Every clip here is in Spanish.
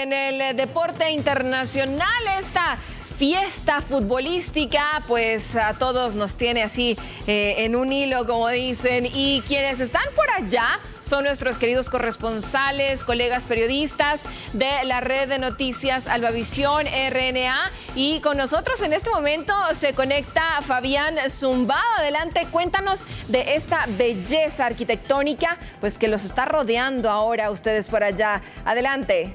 en el deporte internacional, esta fiesta futbolística, pues a todos nos tiene así en un hilo, como dicen, y quienes están por allá son nuestros queridos corresponsales, colegas periodistas de la red de noticias Albavisión RNA, y con nosotros en este momento se conecta Fabián Zumbado. Adelante, cuéntanos de esta belleza arquitectónica pues que los está rodeando ahora a ustedes por allá. Adelante.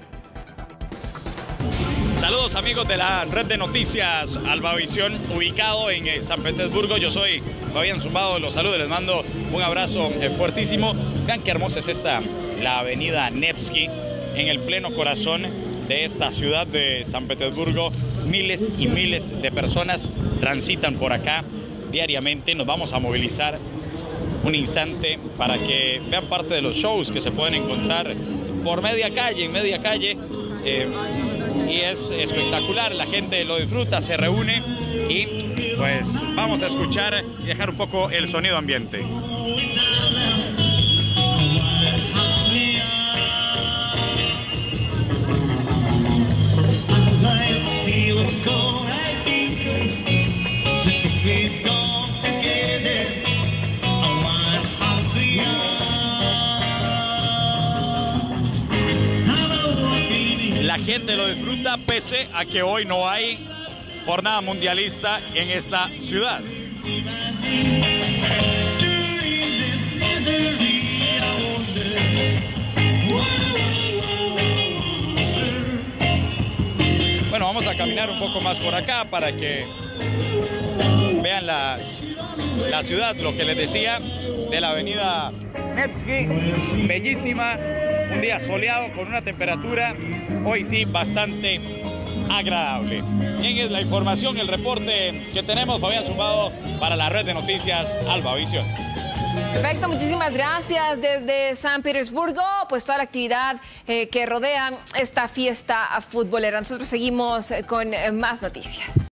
Saludos amigos de la red de noticias Albavisión, ubicado en San Petersburgo. Yo soy Fabián Zumbado, los saludo, les mando un abrazo fuertísimo. Vean qué hermosa es esta, la avenida Nevsky, en el pleno corazón de esta ciudad de San Petersburgo. Miles y miles de personas transitan por acá diariamente. Nos vamos a movilizar un instante para que vean parte de los shows que se pueden encontrar por media calle, en media calle. Y es espectacular, la gente lo disfruta, se reúne y pues vamos a escuchar y dejar un poco el sonido ambiente. La gente lo disfruta pese a que hoy no hay jornada mundialista en esta ciudad. Bueno, vamos a caminar un poco más por acá para que vean la ciudad, lo que les decía de la avenida Nevsky, bellísima. Un día soleado con una temperatura hoy sí bastante agradable. Bien, es la información, el reporte que tenemos, Fabián Zumbado, para la red de noticias Albavisión. Perfecto, muchísimas gracias. Desde San Petersburgo, pues toda la actividad que rodea esta fiesta futbolera. Nosotros seguimos con más noticias.